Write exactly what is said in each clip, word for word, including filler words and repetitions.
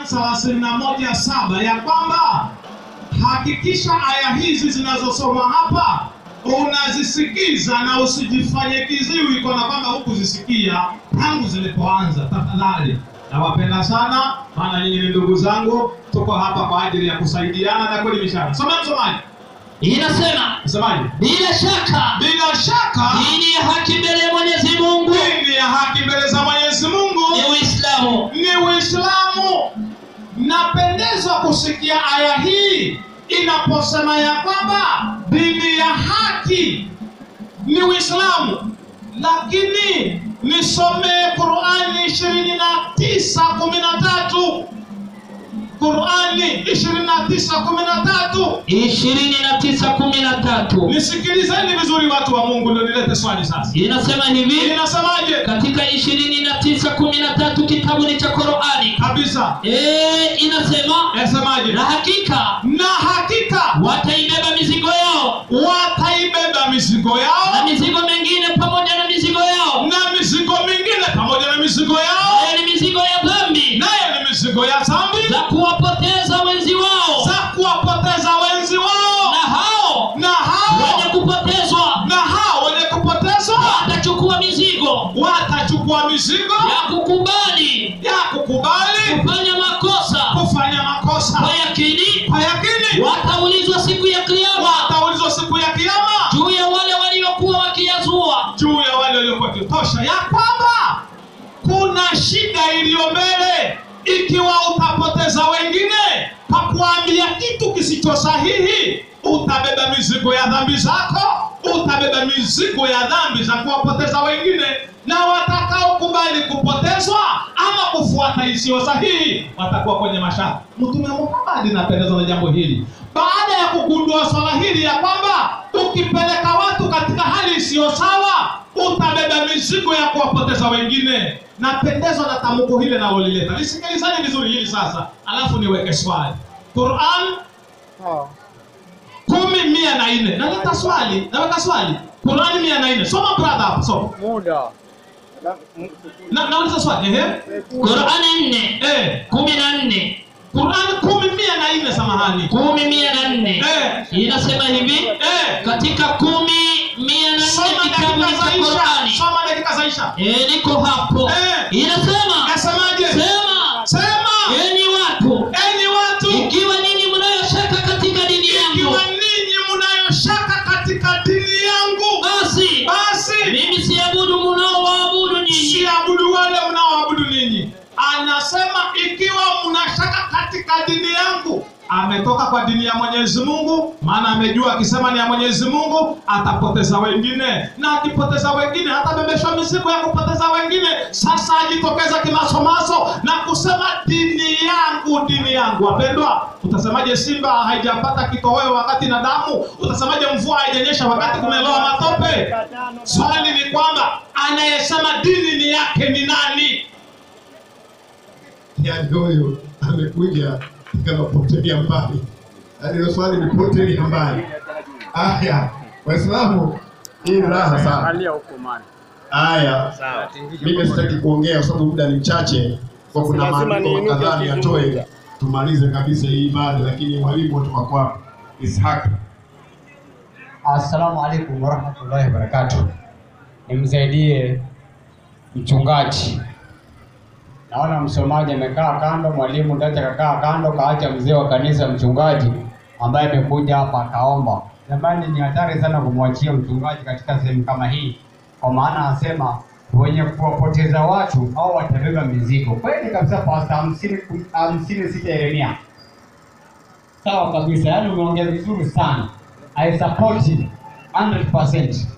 thelathini na moja saba ya kwamba hakikisha aya hizi zinazosoma hapa unazisikiza na usijifanye kiziwi kwa kwamba hukuzisikia tangu zilipoanza. Tafadhali nawapenda sana, maana nyinyi ni ndugu zangu, tuko hapa kwa ajili ya kusaidiana na kuelimishana. Soma msomaji. Inasema, msomaji, bila shaka bila shaka dini ya haki mbele ya Mwenyezi Mungu, dini ya haki mbele za Mwenyezi Mungu ni Uislamu. Ni Uislamu. Napendezwa kusikia aya hii inaposema ya kwamba dini ya haki ni Uislamu. Lakini nisome Qur'ani ishirini na tisa kumi na tatu. Qur'ani ishirini na tisa kumi na tatu. ishirini na tisa kumi na tatu. Nisikilizeni vizuri watu wa Mungu, ndio nilete swali sasa. Inasema hivi. Inasemaje? Katika ishirini na tisa kumi na tatu kitabu ni cha Qur'ani. Kabisa. Eh, inasema, inasemaje? Na hakika, na hakika wataibeba mizigo yao. Wataibeba mizigo yao. Na mizigo mingine pamoja na mizigo yao. Na mizigo mingine pamoja na mizigo yao. Nayo ni mizigo ya dhambi. Nayo ni mizigo ya dhambi. Za kuwapoteza wenzi wao. Za kuwapoteza wenzi wao. Na hao. Na hao. Wenye kupotezwa. Na hao wenye kupotezwa. Watachukua mizigo. Watachukua mizigo. Ya kukubali. Ya kukubali. Kufanya makosa. Kufanya makosa. Kwa yakini. Kwa yakini. Wataulizwa siku ya kiyama. Wataulizwa siku ya kiyama. Juu ya wale waliokuwa wakiyazua. Juu ya wale waliokuwa kitosha ya kwamba kuna shida iliyo mbele ikiwa utapoteza wengine kwa kuambia kitu kisicho sahihi. Utabeba mizigo ya dhambi zako, utabeba mizigo ya dhambi za kuwapoteza wengine, na watakao kubali kupotezwa ama kufuata isiyo sahihi watakuwa kwenye mashaka. Mtume Muhammad anapendezwa na jambo hili. Baada ya kugundua swala hili ya kwamba ukipeleka watu katika hali isiyo sawa utabeba mizigo ya kuwapoteza wengine, napendezwa na tamko hili na ulileta. Lisikilizani vizuri hili sasa, alafu niweke swali. Qur'an oh. kumi mia na nne. Naleta swali, naweka swali. Qur'an mia na nne. Soma brother hapo, soma. Muda. Na nauliza swali, ehe. Qur'an nne. Eh, kumi na nne. Qur'an kumi mia na nne samahani. kumi mia na nne. Eh. Inasema hivi, eh. katika kumi mia na nne kitabu cha Qur'ani. Soma dakika za Isha. Eh, niko hapo. Eh. Inasema, nasemaje? Sema. Sema. Enyi watu. Enyi watu. Ikiwa ninyi mnayoshaka katika dini yangu. Ikiwa ninyi mnayoshaka katika dini yangu. Basi. Basi. Mimi siabudu mnaoabudu nyinyi. Siabudu wale mnaoabudu ninyi. Anasema ikiwa mnashaka katika dini yangu. Ametoka kwa dini ya Mwenyezi Mungu, maana amejua akisema ni ya Mwenyezi Mungu atapoteza wengine, na akipoteza wengine atabebeshwa mizigo ya kupoteza wengine. Sasa ajitokeza kimasomaso na kusema dini yangu, dini yangu. Wapendwa, utasemaje simba haijapata kitoweo wakati na damu? Utasemaje mvua haijanyesha wakati kumeloa matope? Swali ni kwamba anayesema dini ni yake ni nani? Yaani huyo amekuja kama potelea mbali. Yaani hilo swali ni potelea mbali. Aya, Waislamu hii raha sana. Angalia huko mali. Aya. Sawa. Mimi sitaki kuongea kwa sababu muda ni mchache. Kwa kuna maandiko kadhaa yatoe tumalize kabisa hii ibada, lakini mwalimu kutoka kwako Sasaka. Assalamu alaikum warahmatullahi wabarakatuh. Nimsaidie mchungaji. Naona msomaji amekaa kando, mwalimu ndacha kakaa kando, kaacha mzee wa kanisa mchungaji ambaye amekuja hapa akaomba. Jamani, ni hatari sana kumwachia mchungaji katika sehemu kama hii, kwa maana anasema wenye kuwapoteza watu au watabeba mizigo. Kweli kabisa, pasta hamsini hamsini sita Yeremia. Sawa kabisa, yaani umeongea vizuri sana. I support it one hundred percent.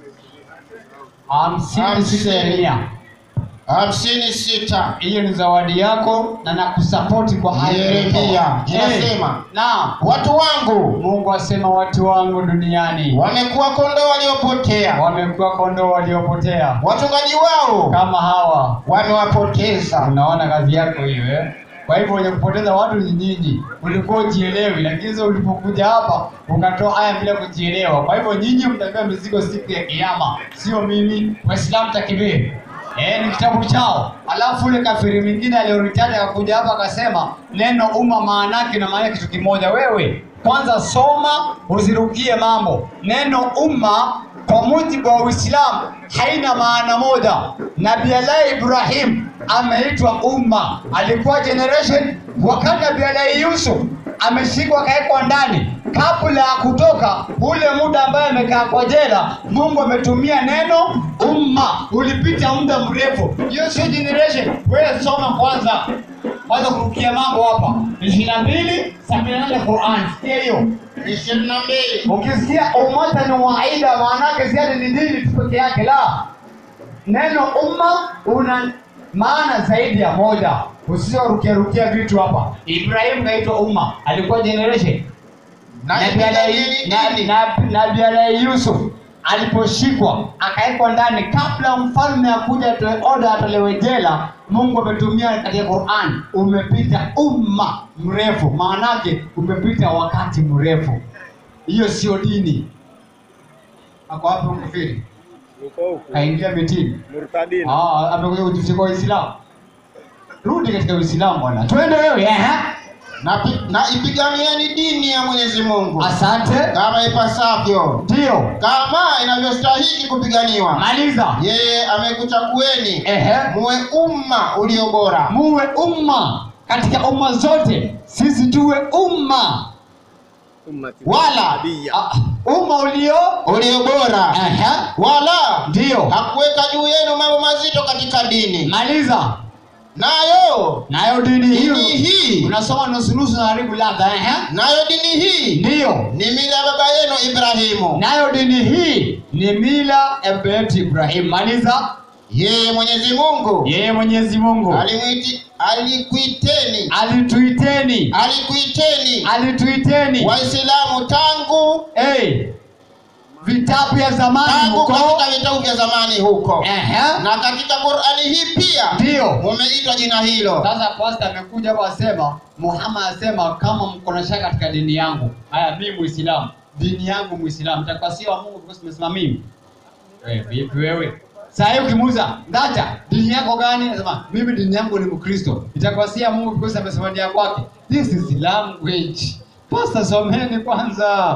hamsini sita Yeremia. hamsini sita. Hiyo ni zawadi yako na nakusapoti kwa hayo. Yeremia inasema, na watu wangu, Mungu asema watu wangu duniani wamekuwa kondoo waliopotea. Wamekuwa kondoo waliopotea. Wachungaji wao kama hawa wamewapoteza. Unaona kazi yako hiyo eh? Kwa hivyo wenye kupoteza watu ni nyinyi. Ulikuwa ujielewi, lakini sasa ulipokuja hapa ukatoa haya bila kujielewa. Kwa hivyo nyinyi mtabeba mizigo siku ya kiyama, sio mimi. Waislamu takbir. Eh, ni kitabu chao. Alafu ule kafiri mwingine aliyoritaja akakuja hapa akasema neno umma maana yake na maana kitu kimoja. Wewe kwanza soma uzirukie mambo. Neno umma kwa mujibu wa Uislamu haina maana moja. Nabii Allah Ibrahim ameitwa umma, alikuwa generation. Wakati Nabii Allah Yusuf ameshikwa kaekwa ndani, kabla ya kutoka ule muda ambaye amekaa kwa jela, Mungu ametumia neno umma. Ulipita muda mrefu, hiyo sio generation. Wewe soma kwanza, kwanza kurukia mambo hapa. ishirini na mbili sabini na nane Qur'an, sikia hiyo ishirini na mbili. Ukisikia ummata ni waida, maana yake si ni dini tu pekee yake, la. Neno umma una maana zaidi ya moja. Usio rukia rukia vitu hapa. Ibrahim kaitwa umma, alikuwa generation. Nabii Allah Yusuf aliposhikwa akaekwa ndani, kabla mfalme akuja atoe order atolewe jela, Mungu ametumia katika Qur'an umepita umma mrefu, maana yake umepita wakati mrefu. Hiyo sio dini. Ako wapi mkafiri? Kaingia mitini. Murtadini. Ah, amekuja kutushika Uislamu. Rudi katika Uislamu bwana. Twende wewe eh? Na, na ipiganieni dini ya Mwenyezi Mungu. Asante. Kama ipasavyo. Ndio. Kama inavyostahili kupiganiwa. Maliza. Yeye amekuchagueni Ehe. muwe umma ulio bora. Muwe umma katika umma zote. Sisi tuwe umma. Wala uh, umma ulio ulio bora. Ehe. Wala ndio hakuweka juu yenu mambo mazito katika dini. Maliza. Nayo nayo dini hiyo hii unasoma nusu nusu na haribu ladha eh? Nayo dini hii ndio ni mila ya baba yenu Ibrahimu. Nayo dini hii ni mila ya baba yetu Ibrahim. Maliza. Yeye Mwenyezi Mungu Yeye Mwenyezi Mungu alimwiti alikuiteni alituiteni alikuiteni alituiteni Waislamu tangu hey vitabu ya zamani tangu huko, katika vitabu vya zamani huko. Ehe. Na katika Qur'ani hii pia ndio mumeitwa jina hilo. Sasa pastor amekuja hapa asema, Muhammad asema kama mko na shaka katika dini yangu, haya mimi Muislamu, dini yangu Muislamu, nitakuwa sio wa Mungu kwa sababu nimesema mimi. Eh, vipi wewe? Sasa ukimuuza, "Ndacha, dini yako gani?" Anasema, "Mimi dini yangu ni Mkristo." Itakuwa si ya Mungu kwa sababu amesema dini yake. This is language. Pastor someni kwanza.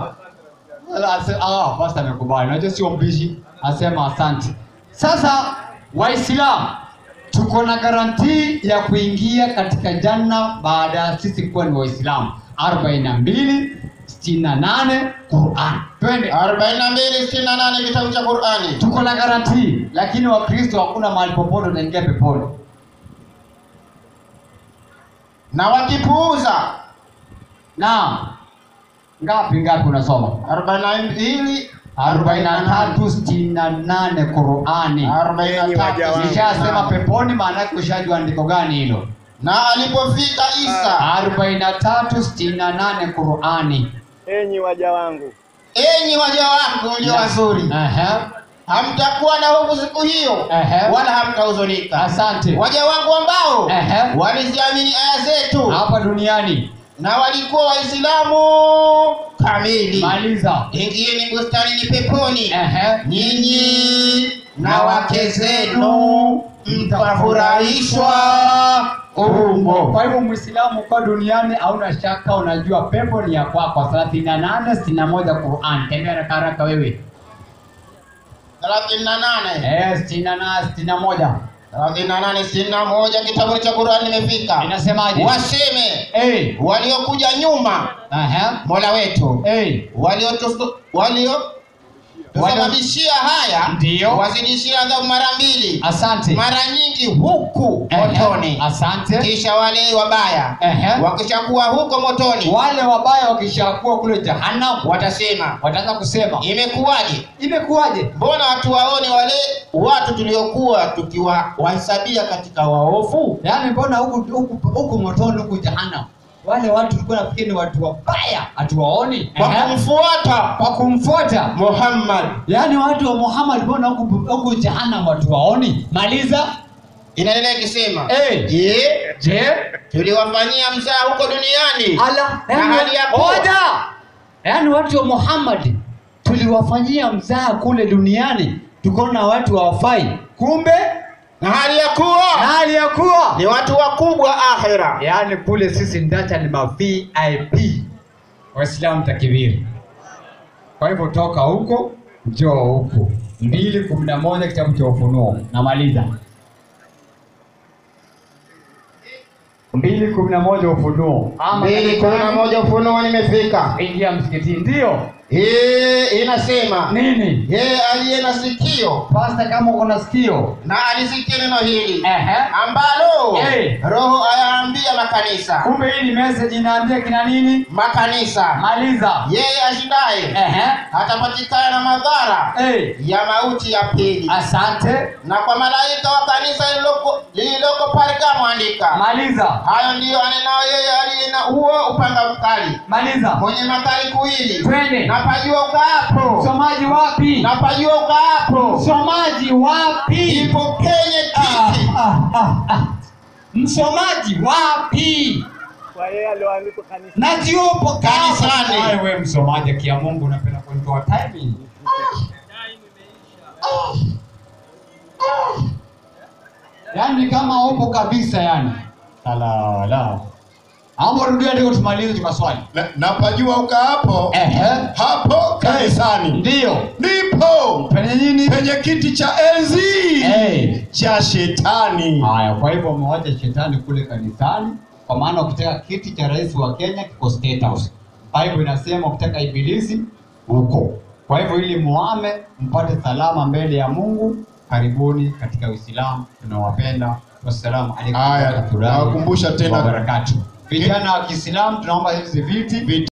Ah, pastor amekubali. Unajua sio mbishi. Asema asante. Sasa Waislamu tuko na garantii ya kuingia katika janna baada ya sisi kuwa ni Waislamu. arobaini na mbili sitini na nane Qur'an. Twende arobaini na mbili sitini na nane kitabu cha Qur'ani. Tuko na garantii, lakini Wakristo hakuna mahali popote unaingia peponi. Na wakipuuza. Naam. Ngapi ngapi unasoma? arobaini na mbili arobaini na tatu sitini na nane Qur'ani. arobaini na tatu Nishasema peponi, maana yake ushajua andiko gani hilo? Na alipofika Isa. arobaini na tatu sitini na nane Qur'ani. Enyi waja wangu, enyi waja wangu ndio wazuri. Ehe. Hamtakuwa na hofu siku hiyo. Ehe. Wala hamtahuzunika. Asante. Waja wangu ambao Ehe. waliziamini aya zetu hapa duniani na walikuwa Waislamu kamili. Maliza. Ingieni bustanini peponi. Ehe. Nyinyi na wake zenu mtafurahishwa humo. Kwa hivyo Muislamu kwa duniani hauna shaka, unajua pepo ni ya kwako. thelathini na nane sitini na moja Qur'an. Tembea na haraka wewe. thelathini na nane Eh, sitini na nane sitini na moja thelathini na nane sitini na moja kitabu cha Qur'an nimefika. Inasemaje? Waseme eh waliokuja nyuma, aha, Mola wetu eh walio walio tusababishia haya, ndio wazidishia adhabu mara mbili. Asante. Mara nyingi huku motoni. Asante. Kisha wale wabaya wakishakuwa huko motoni, wale wabaya wakishakuwa kule jahannam, watasema wataanza kusema, imekuwaje? Imekuwaje? Mbona hatuwaoni wale watu tuliokuwa tukiwahesabia katika waofu? Yaani mbona huku huku huku motoni, huku jahannam wale watu tulikuwa nafikiri ni watu wabaya, hatuwaoni kwa kumfuata kwa kumfuata Muhammad. Yaani watu wa Muhammad mbona huku huku jahannam watu waoni? Maliza. Inaendelea ikisema, eh je je tuliwafanyia mzaa huko duniani? Ala, na hali ya moja. Yaani watu wa Muhammad tuliwafanyia mzaa kule duniani, tukaona watu hawafai, kumbe na hali ya kuwa na hali ya kuwa ni watu wakubwa akhira. yaani kule sisi ndacha ni ma V I P. Waislamu takbiri. Kwa hivyo toka huko njoo huko. mbili kumi na moja kitabu cha Ufunuo. Namaliza. mbili kumi na moja Ufunuo. mbili kumi na moja Ufunuo nimefika. Ingia msikitini. Ndio. Hii inasema Nini? yeye aliye na sikio, Pastor kama uko na sikio na alisikia neno hili Ehe. ambalo Eh. Roho ayaambia makanisa. kumbe hii ni message inaambia kina nini? Makanisa. Maliza. Yeye ashindaye Ehe. atapatikana na madhara Eh. ya mauti ya pili. Asante. Na kwa malaika wa kanisa lililoko lililoko Pergamo andika. Maliza. Hayo ndiyo anenao yeye aliye na huo upanga mkali, Maliza. mwenye makali kuwili. Twende. Na pajua ukaapo. Msomaji wapi? Na pajua ukaapo. Msomaji wapi? Ipo penye kiti. Ah, ah, ah, ah. Msomaji wapi? Kwa yeye alioandika kanisa. Na yupo Kanisani. Wewe wewe msomaji kia Mungu unapenda kunitoa timing. Yaani kama upo kabisa yani. Ala la. Amo rudia ndio tumalize tukaswali. Na, napajua ukaapo Ehe. hapo kanisani. Ndio. Ndipo Penye nini? penye kiti cha enzi Eh. cha shetani. Haya, kwa hivyo umewacha shetani kule kanisani, kwa maana ukitaka kiti cha rais wa Kenya kiko State House. Bible inasema ukitaka ibilisi huko. Kwa hivyo ili muame mpate salama mbele ya Mungu, karibuni katika Uislamu. Tunawapenda. Wassalamu alaykum Haya, wa rahmatullahi nawakumbusha tena wa barakatuh. Vijana wa Kiislamu tunaomba hizi viti